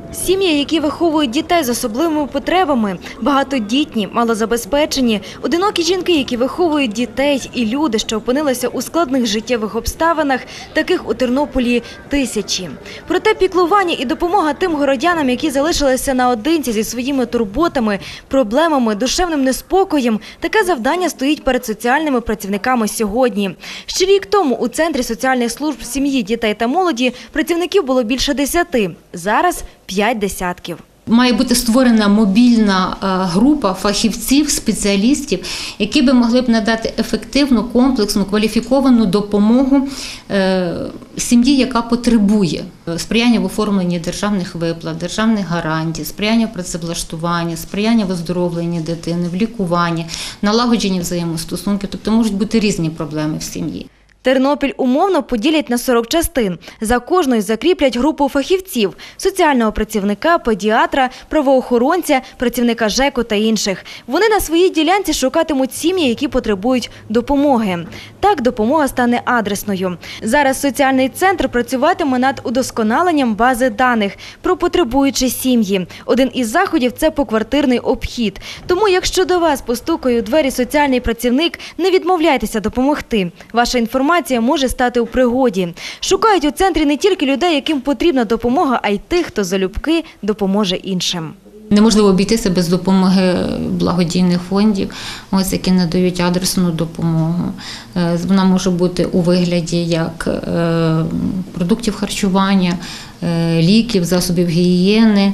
Сім'ї, які виховують дітей з особливими потребами, багатодітні, малозабезпечені, одинокі жінки, які виховують дітей, і люди, що опинилися у складних життєвих обставинах, таких у Тернополі тисячі. Проте піклування і допомога тим городянам, які залишилися наодинці зі своїми турботами, проблемами, душевним неспокоєм – таке завдання стоїть перед соціальними працівниками сьогодні. Ще рік тому у Центрі соціальних служб сім'ї, дітей та молоді працівників було більше 10, зараз – 5 десятків. Має бути створена мобільна група фахівців, спеціалістів, які би могли б надати ефективну, комплексну, кваліфіковану допомогу сім'ї, яка потребує сприяння в оформленні державних виплат, державних гарантій, сприяння в працевлаштуванні, сприяння в оздоровленні дитини, в лікуванні, налагодженні взаємостосунків. Тобто можуть бути різні проблеми в сім'ї. Тернопіль умовно поділять на 40 частин. За кожною закріплять групу фахівців – соціального працівника, педіатра, правоохоронця, працівника ЖЕКу та інших. Вони на своїй ділянці шукатимуть сім'ї, які потребують допомоги. Так допомога стане адресною. Зараз соціальний центр працюватиме над удосконаленням бази даних про потребуючі сім'ї. Один із заходів – це поквартирний обхід. Тому, якщо до вас постукає у двері соціальний працівник, не відмовляйтеся допомогти. Ваша інформація може стати у пригоді. Шукають у центрі не тільки людей, яким потрібна допомога, а й тих, хто залюбки допоможе іншим. Неможливо обійтися без допомоги благодійних фондів, які надають адресну допомогу. Вона може бути у вигляді як продуктів харчування, ліків, засобів гігієни,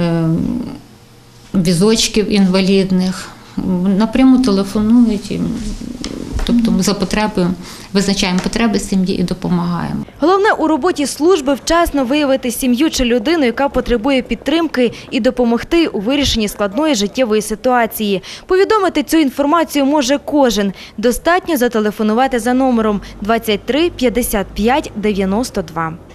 візочків інвалідних. Напряму телефонують. Тобто ми за потребою визначаємо потреби сім'ї і допомагаємо. Головне у роботі служби вчасно виявити сім'ю чи людину, яка потребує підтримки, і допомогти у вирішенні складної життєвої ситуації. Повідомити цю інформацію може кожен. Достатньо зателефонувати за номером 23 55 92.